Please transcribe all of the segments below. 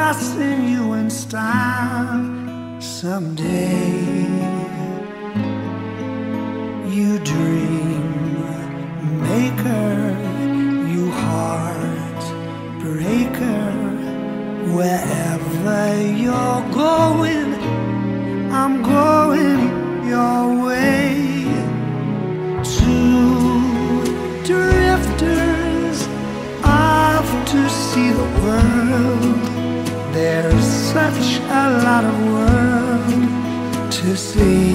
passing you in style someday. You dream maker, you heartbreaker. Wherever you're going, I'm going your way. Two drifters off to see the world. There's such a lot of world to see.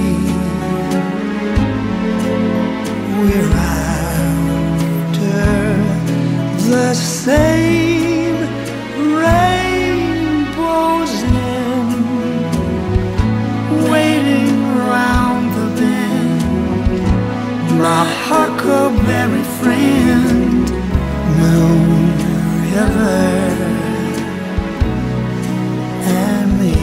We're after the same rainbows in, waiting round the bend. My huckleberry friend, Moon River and me.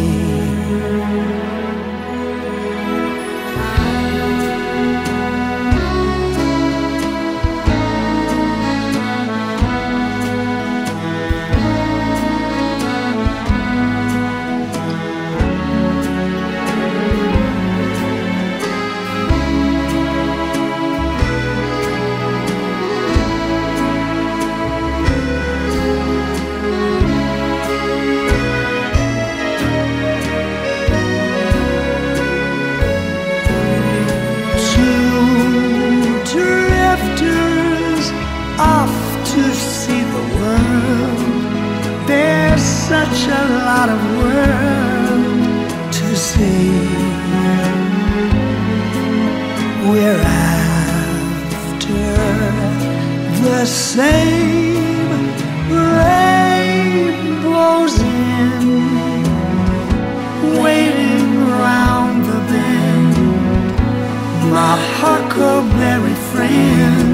To see the world, there's such a lot of world to see. We're after the same rainbows in, waiting round the bend. My huckleberry friend,